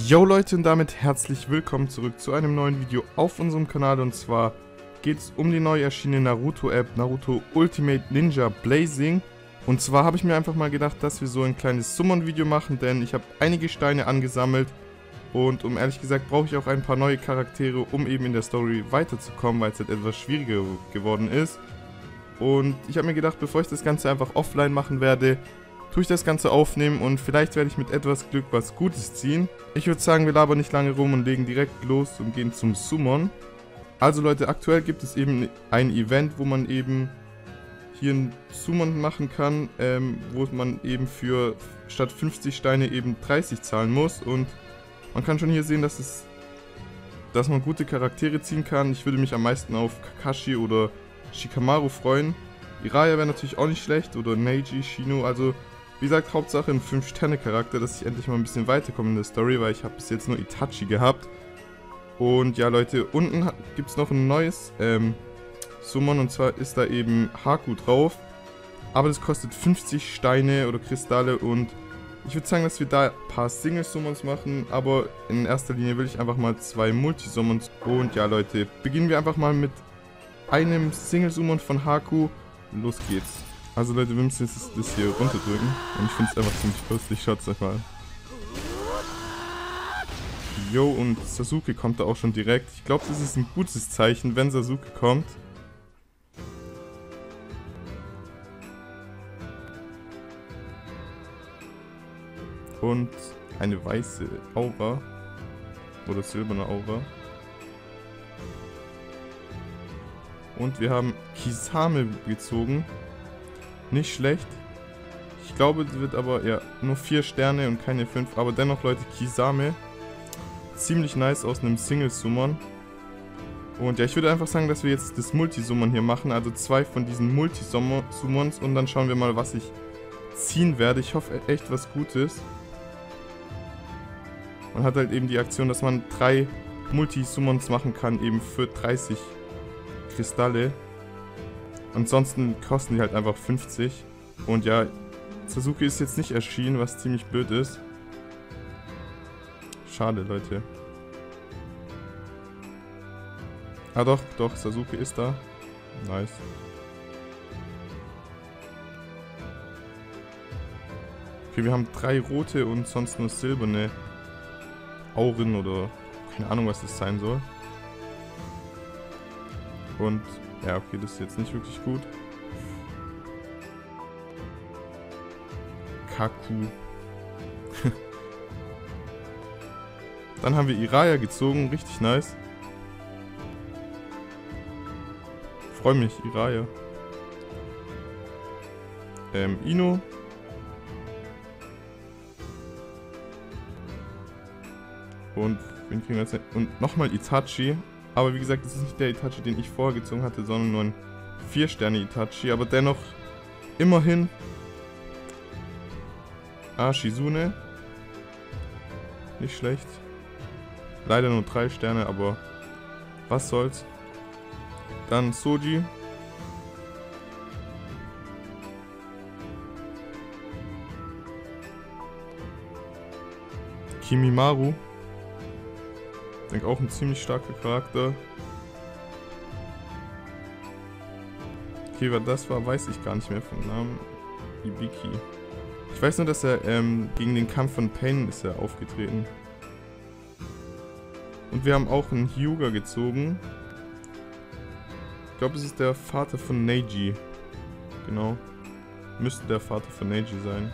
Yo Leute, und damit herzlich willkommen zurück zu einem neuen Video auf unserem Kanal. Und zwar geht es um die neu erschienene Naruto-App, Naruto Ultimate Ninja Blazing. Und zwar habe ich mir einfach mal gedacht, dass wir so ein kleines Summon-Video machen, denn ich habe einige Steine angesammelt. Und um ehrlich gesagt brauche ich auch ein paar neue Charaktere, um eben in der Story weiterzukommen, weil es halt etwas schwieriger geworden ist. Und ich habe mir gedacht, bevor ich das Ganze einfach offline machen werde, tue ich das Ganze aufnehmen und vielleicht werde ich mit etwas Glück was Gutes ziehen. Ich würde sagen, wir labern nicht lange rum und legen direkt los und gehen zum Summon. Also Leute, aktuell gibt es eben ein Event, wo man eben hier einen Summon machen kann, wo man eben für statt 50 Steine eben 30 zahlen muss. Und man kann schon hier sehen, dass man gute Charaktere ziehen kann. Ich würde mich am meisten auf Kakashi oder Shikamaru freuen. Jiraiya wäre natürlich auch nicht schlecht, oder Neji, Shino, also wie gesagt, Hauptsache ein 5-Sterne-Charakter, dass ich endlich mal ein bisschen weiterkomme in der Story, weil ich habe bis jetzt nur Itachi gehabt. Und ja Leute, unten gibt es noch ein neues Summon, und zwar ist da eben Haku drauf. Aber das kostet 50 Steine oder Kristalle, und ich würde sagen, dass wir da ein paar Single-Summons machen, aber in erster Linie will ich einfach mal 2 Multi-Summons. Und ja Leute, beginnen wir einfach mal mit einem Single-Summon von Haku. Los geht's. Also Leute, wir müssen jetzt das hier runterdrücken. Und ich finde es einfach ziemlich lustig. Schaut's einfach an. Jo, und Sasuke kommt da auch schon direkt. Ich glaube, das ist ein gutes Zeichen, wenn Sasuke kommt. Und eine weiße Aura. Oder silberne Aura. Und wir haben Kisame gezogen. Nicht schlecht. Ich glaube, es wird aber ja nur 4 Sterne und keine 5. Aber dennoch, Leute, Kisame. Ziemlich nice aus einem Single-Summon. Und ja, ich würde einfach sagen, dass wir jetzt das Multi-Summon hier machen. Also 2 von diesen Multi-Summons. Und dann schauen wir mal, was ich ziehen werde. Ich hoffe echt was Gutes. Man hat halt eben die Aktion, dass man 3 Multi-Summons machen kann, eben für 30 Kristalle. Ansonsten kosten die halt einfach 50. Und ja, Sasuke ist jetzt nicht erschienen, was ziemlich blöd ist. Schade, Leute. Ah doch, Sasuke ist da. Nice. Okay, wir haben 3 rote und sonst nur silberne Auren oder keine Ahnung, was das sein soll. Und ja, okay, das ist jetzt nicht wirklich gut. Kaku. Dann haben wir Jiraiya gezogen, richtig nice. Freue mich, Jiraiya. Ino. Und wen kriegen wir jetzt? Und nochmal Itachi. Aber wie gesagt, das ist nicht der Itachi, den ich vorher gezogen hatte, sondern nur ein 4-Sterne Itachi. Aber dennoch, immerhin. Ah, Shizune. Nicht schlecht. Leider nur 3 Sterne, aber was soll's. Dann Soji. Kimimaru. Ich denke auch ein ziemlich starker Charakter. Okay, wer das war, weiß ich gar nicht mehr vom Namen. Ibiki. Ich weiß nur, dass er gegen den Kampf von Pain ist er aufgetreten. Und wir haben auch einen Hyuga gezogen. Ich glaube, es ist der Vater von Neji. Genau. Müsste der Vater von Neji sein.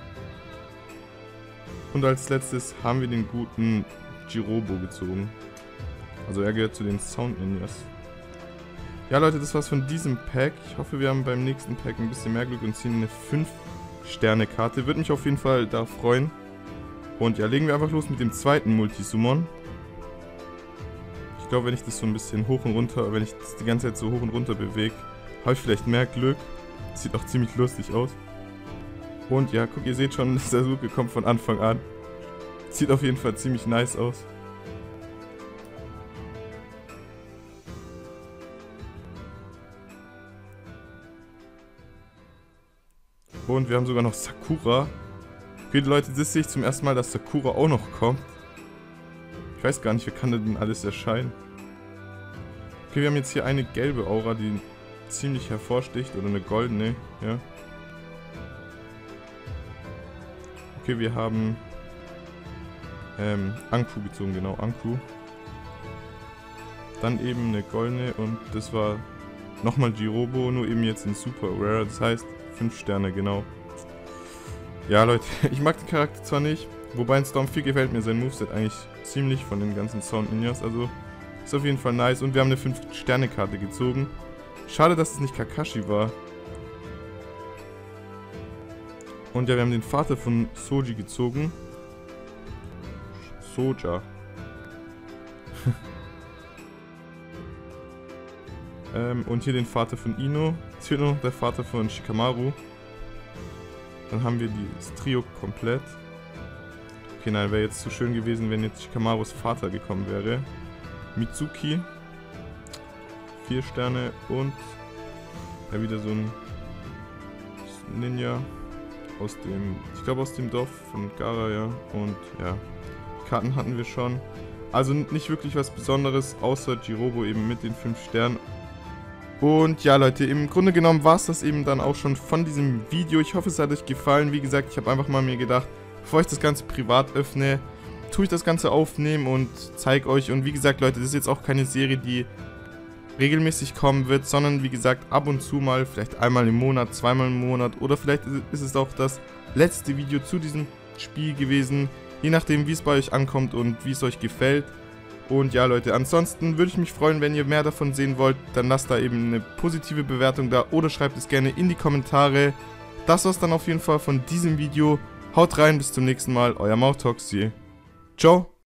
Und als letztes haben wir den guten Jirobo gezogen. Also er gehört zu den Sound Ninjas. Ja Leute, das war's von diesem Pack. Ich hoffe, wir haben beim nächsten Pack ein bisschen mehr Glück und ziehen eine 5-Sterne-Karte. Würde mich auf jeden Fall da freuen. Und ja, legen wir einfach los mit dem zweiten Multi-Summon. Ich glaube, wenn ich das so ein bisschen hoch und runter, wenn ich das die ganze Zeit so hoch und runter bewege, habe ich vielleicht mehr Glück. Sieht auch ziemlich lustig aus. Und ja, guck, ihr seht schon, Sasuke kommt von Anfang an. Sieht auf jeden Fall ziemlich nice aus. Und wir haben sogar noch Sakura. Okay, Leute, das sehe ich zum ersten Mal, dass Sakura auch noch kommt. Ich weiß gar nicht, wie kann denn alles erscheinen? Okay, wir haben jetzt hier eine gelbe Aura, die ziemlich hervorsticht. Oder eine goldene, ja. Okay, wir haben Anku gezogen, genau, Anku. Dann eben eine goldene und das war nochmal Jirobo, nur eben jetzt in Super Rare, das heißt 5 Sterne, genau. Ja Leute, ich mag den Charakter zwar nicht, wobei in Storm 4 gefällt mir sein Moveset eigentlich ziemlich von den ganzen Sound Ninjas, also ist auf jeden Fall nice. Und wir haben eine 5-Sterne-Karte gezogen. Schade, dass es nicht Kakashi war. Und ja, wir haben den Vater von Soji gezogen. Soja. Und hier den Vater von Ino. Jetzt fehlt nur noch der Vater von Shikamaru. Dann haben wir das Trio komplett. Okay, nein, wäre jetzt zu schön gewesen, wenn jetzt Shikamarus Vater gekommen wäre. Mitsuki. 4 Sterne und ja, wieder so ein Ninja aus dem, ich glaube aus dem Dorf von Gaara, ja. Und ja, Karten hatten wir schon. Also nicht wirklich was Besonderes, außer Jirobo eben mit den 5 Sternen. Und ja Leute, im Grunde genommen war es das eben dann auch schon von diesem Video. Ich hoffe, es hat euch gefallen. Wie gesagt, ich habe einfach mal mir gedacht, bevor ich das Ganze privat öffne, tue ich das Ganze aufnehmen und zeige euch. Und wie gesagt Leute, das ist jetzt auch keine Serie, die regelmäßig kommen wird, sondern wie gesagt ab und zu mal, vielleicht einmal im Monat, zweimal im Monat oder vielleicht ist es auch das letzte Video zu diesem Spiel gewesen. Je nachdem, wie es bei euch ankommt und wie es euch gefällt. Und ja Leute, ansonsten würde ich mich freuen, wenn ihr mehr davon sehen wollt, dann lasst da eben eine positive Bewertung da oder schreibt es gerne in die Kommentare. Das war's dann auf jeden Fall von diesem Video. Haut rein, bis zum nächsten Mal, euer Mautoxi. Ciao.